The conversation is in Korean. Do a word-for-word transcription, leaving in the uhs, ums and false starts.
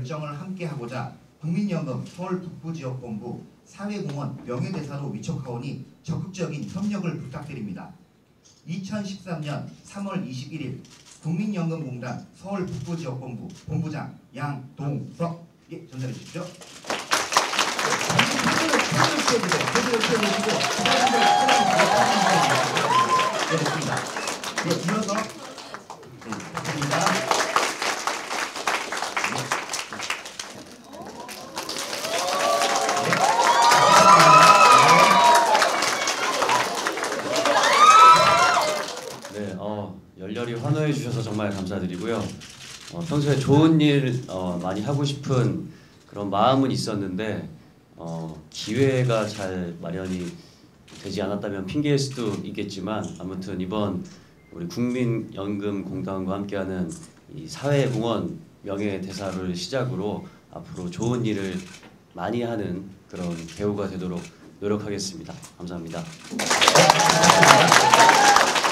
열정을 함께하고자 국민연금 서울북부지역본부 사회공헌 명예대사로 위촉하오니 적극적인 협력을 부탁드립니다. 이천십삼 년 삼월 이십일일 국민연금공단 서울북부지역본부 본부장 양동석 예, 전달해 주십시오. 네, 됐습니다. 네, 이어서 네, 부탁드립니다. 네, 어, 열렬히 환호해 주셔서 정말 감사드리고요. 어, 평소에 좋은 일 어, 많이 하고 싶은 그런 마음은 있었는데 어, 기회가 잘 마련이 되지 않았다면 핑계일 수도 있겠지만 아무튼 이번 우리 국민연금공단과 함께하는 이 사회공헌 명예대사를 시작으로 앞으로 좋은 일을 많이 하는 그런 배우가 되도록 노력하겠습니다. 감사합니다.